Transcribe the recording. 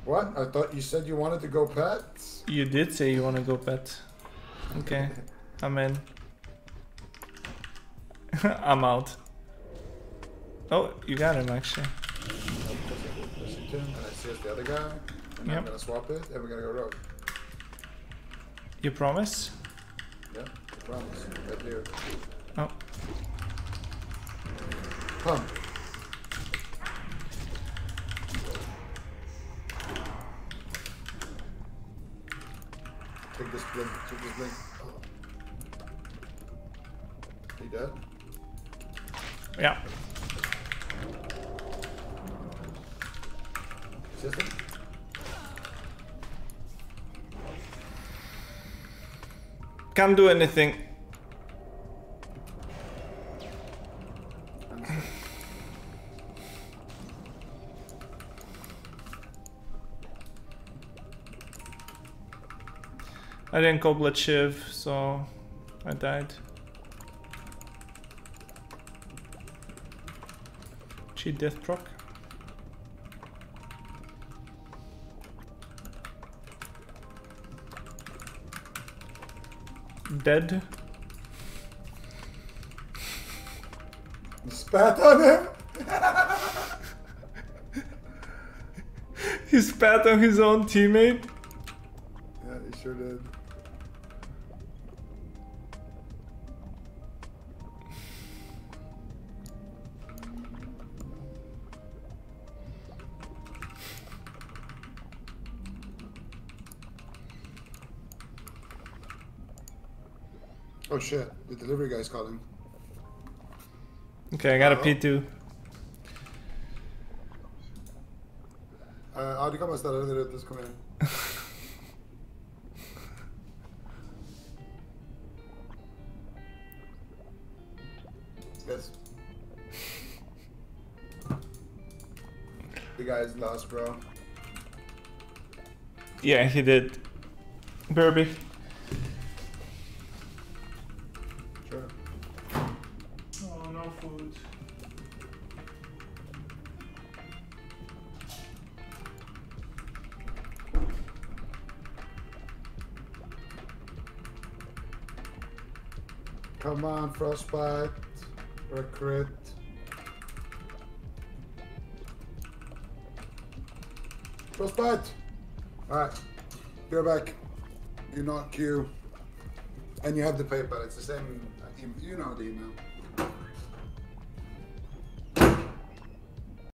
What? I thought you said you wanted to go pets? You did say you want to go pet. Okay, I'm in. I'm out. Oh, you got him actually. And I see us the other guy. And Yep. I'm gonna swap it and we're gonna go rogue. You promise? Yeah, I promise. Right here. Oh. Come. Take this blink. Take this blink. Oh. He dead? Yeah. System? Can't do anything. I didn't goblet Shiv, so I died. Cheat death proc. Dead. You spat on him? He spat on his own teammate. Yeah, he sure did. Oh shit, the delivery guy's calling. Okay, I got a P2. Ja, det kan man ställa där ute så kommer jag in. Yes. The guy's lost, bro. Yeah, he did. Burby. Sure. Oh, no food. Come on, Frostbite. Or a crit. Frostbite! Alright. You're back. You not Q. And you have the paper. It's the same. You know the email.